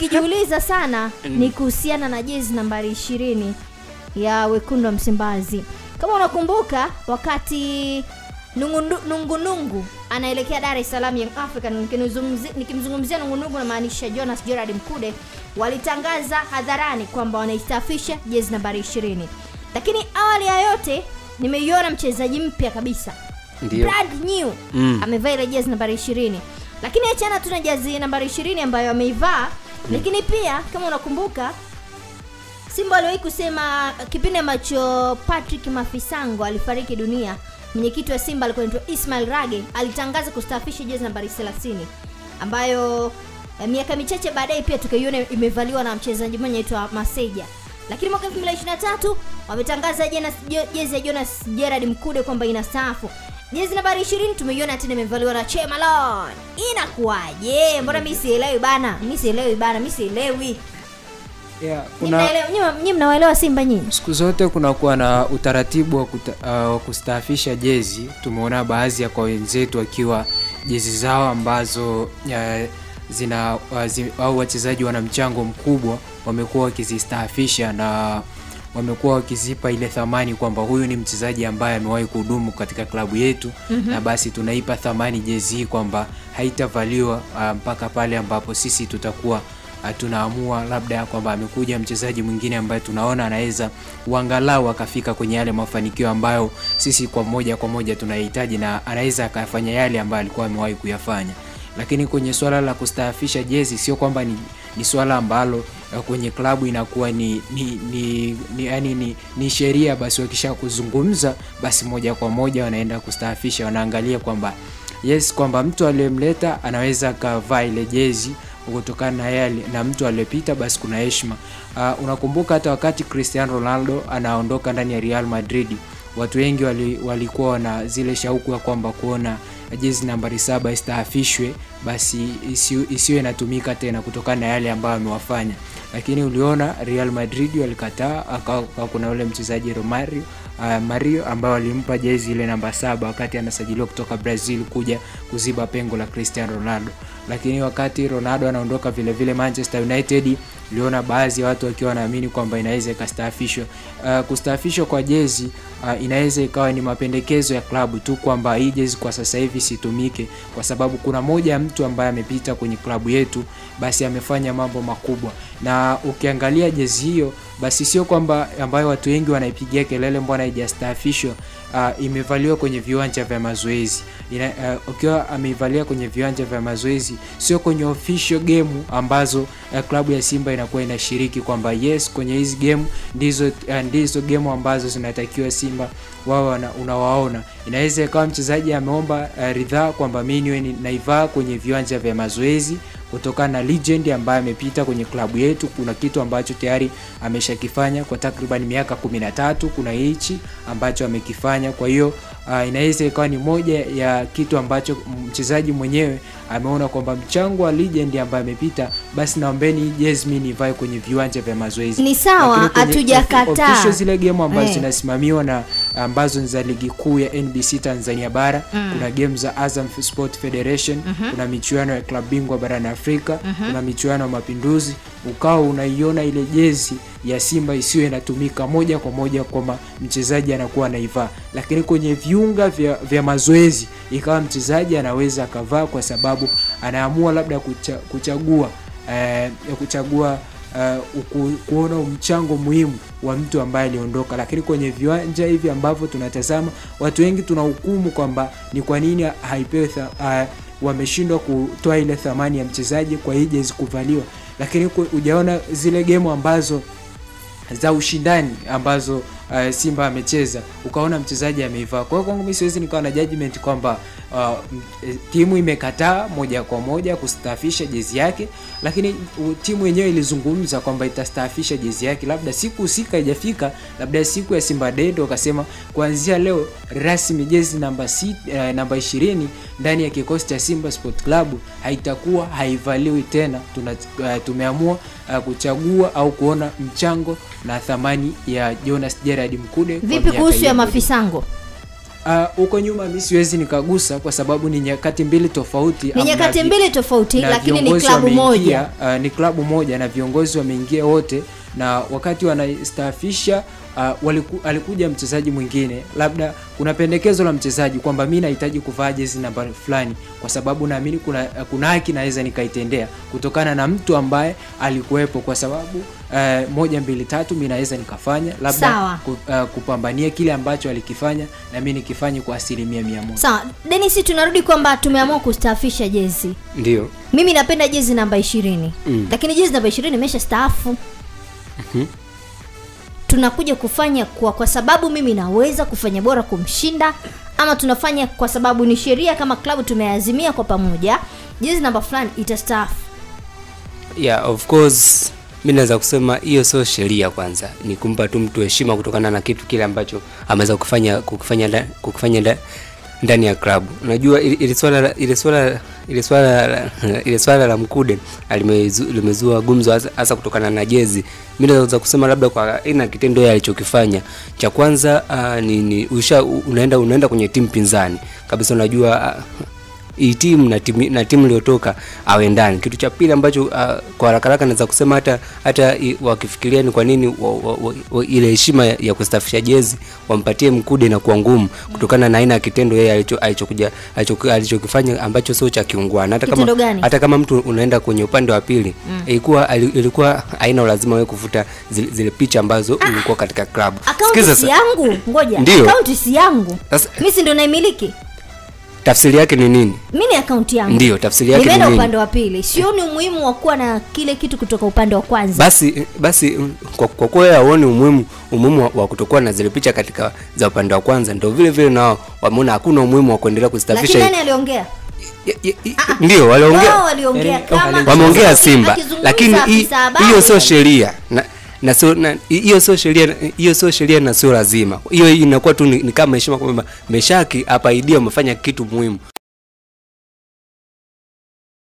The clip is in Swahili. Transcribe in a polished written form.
ukijiuliza sana ni kuhusiana na jezi nambari 20 ya wekundu wa Msimbazi. Kama unakumbuka wakati Nungu anaelekea Dar es Salaam Young African, nikimzungumzia Nungu na maanisha Jonas Gerard Mkude, walitangaza hadharani kwamba wanaistaafisha jezi nambari 20. Lakini awali ya yote nimeiona mchezaji mpya kabisa. Ndio. Brand new. Amevaa ile jezi nambari 20. Lakini achana tu na jezi nambari 20 ambayo ameivaa, lakini pia kama unakumbuka Simba aliwahi kusema kipindi ambacho Patrick Mafisango alifariki dunia, mwenyekiti wa Simba alikuwa anaitwa Ismail Rage, alitangaza kustaafisha jezi nambari 30 ambayo miaka michache baadaye pia tukaiona imevaliwa na mchezaji mmoja anaitwa Maseja. Lakini mwaka 2023 wametangaza jezi ya Jonas Gerard Mkude kwamba inastaafu. Jezi nambari 20 tumeiona tena imevaliwa na Chemalon. Inakuaje? Mbona mimi sielewi bana? Mimi sielewi. Yeah, kuna nyinyi mnaelewa Simba nyinyi? Siku zote kuna kuwa na utaratibu wa kustaafisha jezi. Tumeona baadhi ya kwa wenzetu wakiwa jezi zao ambazo au wachezaji wana mchango mkubwa wamekuwa wakizistaafisha na wamekuwa wakizipa ile thamani kwamba huyu ni mchezaji ambaye amewahi kuhudumu katika klabu yetu, na basi tunaipa thamani jezi hii kwamba haitavaliwa mpaka pale ambapo sisi tutakuwa tunaamua labda kwamba amekuja mchezaji mwingine ambaye tunaona anaweza uangalau akafika kwenye yale mafanikio ambayo sisi kwa moja tunahitaji, na anaweza akafanya yale ambayo alikuwa amewahi kuyafanya. Lakini kwenye swala la kustaafisha jezi sio kwamba ni swala ambalo kwenye klabu inakuwa ni sheria, basi wakisha kuzungumza basi moja kwa moja wanaenda kustaafisha. Wanaangalia kwamba yes, kwamba mtu aliyemleta anaweza kavaa ile jezi kutokana na yale, na mtu aliyepita basi kuna heshima. Unakumbuka hata wakati Cristiano Ronaldo anaondoka ndani ya Real Madrid, watu wengi walikuwa na zile shauku ya kwamba kuona jezi nambari 7 istaafishwe, basi isiwe inatumika tena kutokana na yale ambayo amewafanya. Lakini uliona Real Madrid walikataa, kuna yule mchezaji Mario ambao alimpa jezi ile namba 7 wakati anasajiliwa kutoka Brazil kuja kuziba pengo la Cristiano Ronaldo. Lakini wakati Ronaldo anaondoka vile vile Manchester United, uliona baadhi ya watu wakiwa wanaamini kwamba inaweza ikastaafishwa. Kustaafishwa kwa jezi inaweza ikawa ni mapendekezo ya klabu tu kwamba hii jezi kwa sasa hivi situmike kwa sababu kuna moja mtu ambaye amepita kwenye klabu yetu basi amefanya mambo makubwa. Na ukiangalia jezi hiyo basi sio kwamba ambayo watu wengi wanaipigia kelele mbona haijastaafishwa, imevaliwa kwenye viwanja vya mazoezi. Ukiwa ameivalia kwenye viwanja vya mazoezi, sio kwenye official game ambazo klabu ya Simba inakuwa inashiriki kwamba yes kwenye hizi game ndizo game ambazo zinatakiwa Simba wao unawaona. Inaweza ikawa mchezaji ameomba ridhaa kwamba mimi niwe naivaa kwenye viwanja vya mazoezi kutokana na legend ambaye amepita kwenye klabu yetu. Kuna kitu ambacho tayari ameshakifanya kwa takriban miaka 13, kuna hichi ambacho amekifanya. Kwa hiyo inaweza ikawa ni moja ya kitu ambacho mchezaji mwenyewe ameona kwamba mchango wa legend ambaye amepita, basi naombeni jezi mimi nivae kwenye viwanja vya mazoezi. Ni sawa, hatujakataa. Official zile game ambazo zinasimamiwa na ambazo ni za ligi kuu ya NBC Tanzania bara, kuna game za Azam Sport Federation, kuna michuano ya klabu bingwa barani Afrika, kuna michuano ya Mapinduzi. Ukao unaiona ile jezi ya Simba isiwe inatumika moja kwa moja kwa mchezaji anakuwa anaivaa, lakini kwenye viunga vya mazoezi ikawa mchezaji anaweza akavaa kwa sababu anaamua labda kuchagua kuona mchango muhimu wa mtu ambaye aliondoka. Lakini kwenye viwanja hivi ambavyo tunatazama, watu wengi tunahukumu kwamba ni kwa nini haipewi wameshindwa kutoa ile thamani ya mchezaji kwa hii jezi kuvaliwa. Lakini hujaona zile game ambazo za ushindani ambazo Simba amecheza ukaona mchezaji ameivaa. Kwa hiyo kwangu mimi siwezi nikawa na judgment kwamba timu imekataa moja kwa moja kustaafisha jezi yake, lakini timu yenyewe ilizungumza kwamba itastaafisha jezi yake. Labda siku husika haijafika, labda siku ya Simba Day ndio wakasema kuanzia leo rasmi jezi namba 20 ndani ya kikosi cha Simba Sport Club haitakuwa haivaliwi tena. Tumeamua kuchagua au kuona mchango na thamani ya Jonas Gerard Mkude. Vipi kuhusu ya Mafisango? Huko nyuma mimi siwezi nikagusa kwa sababu ni nyakati mbili tofauti. Ni nyakati mbili tofauti, lakini ni klabu moja. Ni klabu moja na viongozi wameingia wote, na wakati wanastaafisha alikuja mchezaji mwingine. Labda kuna pendekezo la mchezaji kwamba mimi nahitaji kuvaa jezi namba fulani kwa sababu naamini kuna haki naweza nikaitendea kutokana na mtu ambaye alikuwepo, kwa sababu 1 2 3 mimi naweza nikafanya labda kupambania kile ambacho alikifanya na mimi nikifanye kwa 100%. Sawa. Dennis, tunarudi kwamba tumeamua kustaafisha jezi. Ndio. Mimi napenda jezi namba 20. Lakini jezi namba 20 imeshastaafu. Tunakuja kufanya kwa sababu mimi naweza kufanya bora kumshinda, ama tunafanya kwa sababu ni sheria kama klabu tumeazimia kwa pamoja jezi namba fulani itastaafu? Yeah, of course mimi naweza kusema hiyo sio sheria. Kwanza ni kumpa tu mtu heshima kutokana na kitu kile ambacho ameweza kukifanya ndani ya klabu. Unajua ile swala la Mkude limezua gumzo hasa kutokana na jezi. Mimi naweza kusema labda kwa aina kitendo yeye alichokifanya. Cha kwanza ni unaenda kwenye timu pinzani kabisa, unajua hii timu na timu iliyotoka awe ndani. Kitu cha pili ambacho kwa haraka naweza kusema hata wakifikiria ni kwa nini ile heshima ya kustaafisha jezi wampatie Mkude na kuwa ngumu kutokana na aina ya kitendo yeye alichokifanya ambacho sio cha kiungwana. Hata kama mtu unaenda kwenye upande wa pili, ilikuwa haina lazima wewe kufuta zile picha ambazo ulikuwa katika club. Sikiza sasa yangu, ngoja. Account si yangu. Mimi si ndo naimiliki. Tafsiri yake ni nini? Mimi ni account yangu. Ndio, tafsiri yake ni nini? Nimeenda upande wa pili. Sioni umuhimu wa kuwa na kile kitu kutoka upande wa kwanza. Basi kwa kuwa haoni umuhimu wa kutokuwa na zile picha katika za upande wa kwanza, ndio vile nao wameona hakuna umuhimu wa kuendelea kustaafisha. Lakini nani aliongea? Ndio waliongea. Kama wameongea Simba, lakini hiyo sio sheria. Na hiyo sio sheria na sio lazima. Hiyo inakuwa tu ni kama heshima kwamba Meshaki hapa idea umefanya kitu muhimu.